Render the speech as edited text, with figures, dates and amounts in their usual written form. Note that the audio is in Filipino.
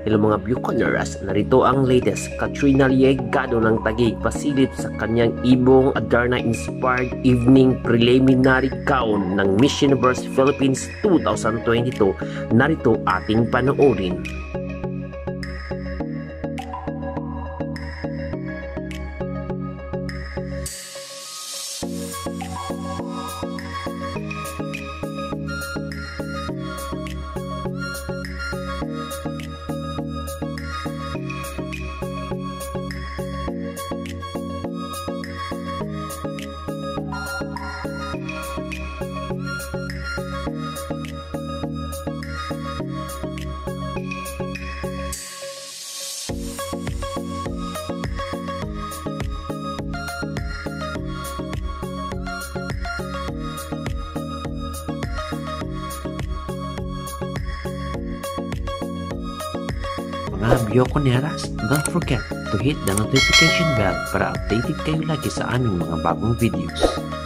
Hello mga Bucaneras, narito ang latest. Katrina Liegado ng Taguig pasilip sa kanyang Ibong Adarna-inspired evening preliminary gown ng Miss Universe Philippines 2022. Narito ating panoorin. Mga Bucaneras, don't forget to hit the notification bell para updated kayo lagi sa aming mga bagong videos.